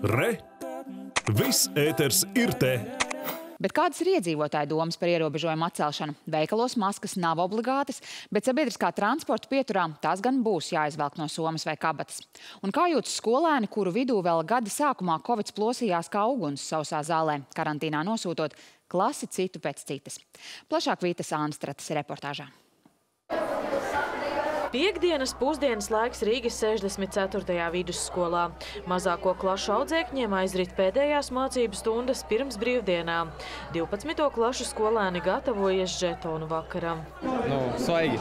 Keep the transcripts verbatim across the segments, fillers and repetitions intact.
Re! Viss ēters ir te! Bet kādas ir iedzīvotāju domas par ierobežojumu atcelšanu? Veikalos maskas nav obligātas, bet sabiedriskā transporta pieturā tās gan būs jāizvelk no somas vai kabatas. Un kā jūtas skolēni, kuru vidū vēl gada sākumā kovids plosījās kā uguns sausā zālē, karantīnā nosūtot klasi citu pēc citas? Plašāk Vītas Anstrates reportāžā. Piektdienas pusdienas laiks Rīgas sešdesmit ceturtajā vidusskolā. Mazāko klašu audzēkņiem aizrit pēdējās mācību stundas pirms brīvdienām. divpadsmito klašu skolēni gatavojas žetonu vakaram. Nu, svaigi.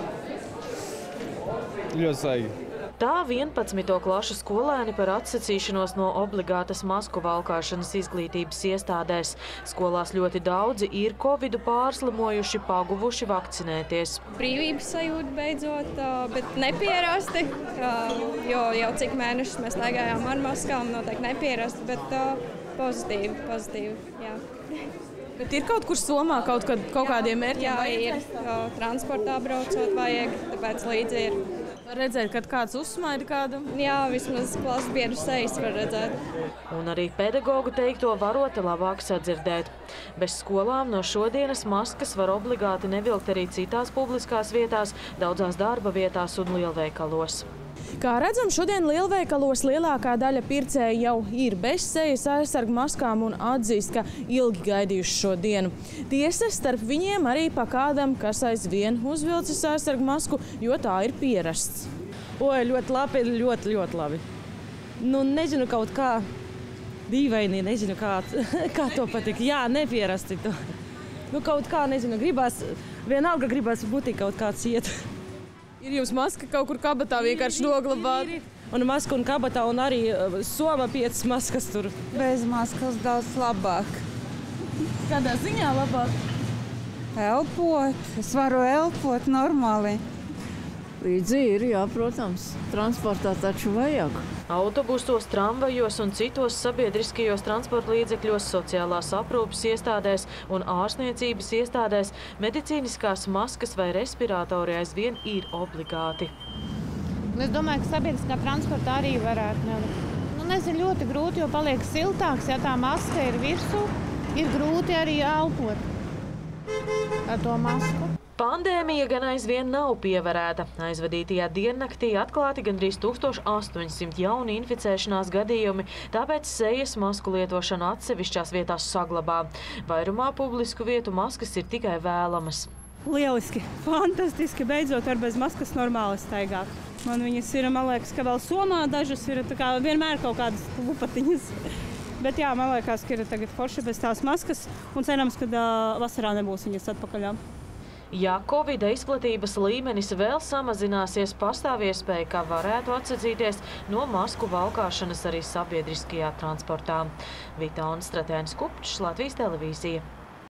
Ļoti svaigi. Tā vienpadsmito klašu skolēni par atsacīšanos no obligātas masku valkāšanas izglītības iestādēs. Skolās ļoti daudzi ir covidu pārslimojuši, paguvuši vakcinēties. Brīvības sajūta beidzot, bet nepierasti, jo jau cik mēnešus mēs staigājām ar maskām, noteikti nepierasti, bet pozitīvi, pozitīvi, jā. Bet ir kaut kur somā, kaut, kad, kaut kādiem mērķiem? Jā, ir. Transportā braucot vajag, tāpēc līdzi ir. Var redzēt, kad kāds uzsmaida kādam? Jā, vismaz klases biedru sejas var redzēt. Un arī pedagogu teikto varot labāk sadzirdēt. Bez skolām no šodienas maskas var obligāti nevilkt arī citās publiskās vietās, daudzās darba vietās un lielveikalos. Kā redzam, šodien lielveikalos lielākā daļa pircēji jau ir bez sejas aizsargu maskām un atzīst, ka ilgi gaidījuši šo dienu. Tiesa, starp viņiem arī pa kādam, kas aizvien uzvilcis aizsargu masku, jo tā ir pierasts. Oi, ļoti labi, ļoti, ļoti labi. Nu, nezinu, kaut kā dīvaini, nezinu, kā, kā to patīk. Jā, nepierasti to. Nu, kaut kā, nezinu, gribās, vienalga gribās būt kaut kāds iet. Ir jums maska kaut kur kabatā vienkārši noglabāt? Un maska un kabatā un arī soma piecas maskas tur. Bez maskas daudz labāk. Kādā ziņā labāk? Elpot. Es varu elpot normāli. Līdzi ir, jā, protams. Transportā taču vajag. Autobusos, tramvajos un citos sabiedriskajos transporta līdzekļos, sociālās aprūpes iestādēs un ārstniecības iestādēs medicīniskās maskas vai respiratori aizvien ir obligāti. Es domāju, ka sabiedriskā transporta arī varētu nelikt. Nu, nezinu, ļoti grūti, jo paliek siltāks, ja tā maska ir virsū, ir grūti arī elpot ar to masku. Pandēmija gan aizvien nav pievarēta. Aizvadītajā diennaktī atklāti gandrīz tūkstoš astoņsimt jauni inficēšanās gadījumi, tāpēc sejas masku lietošanu atsevišķās vietās saglabā. Vairumā publisku vietu maskas ir tikai vēlamas. Lieliski, fantastiski, beidzot ar bez maskas normāli staigāt. Man viņas ir, man liekas, ka vēl somā dažas ir tā kā vienmēr kaut kādas lupatiņas. Bet jā, man liekas, ka ir tagad forši bez tās maskas un cerams, ka uh, vasarā nebūs viņas atpakaļā. Ja covida izplatības līmenis vēl samazināsies, pastāv iespēja, ka varētu atsacīties no masku valkāšanas arī sabiedriskajā transportā. Vīta Anstratēns Kupčs, Latvijas televīzija.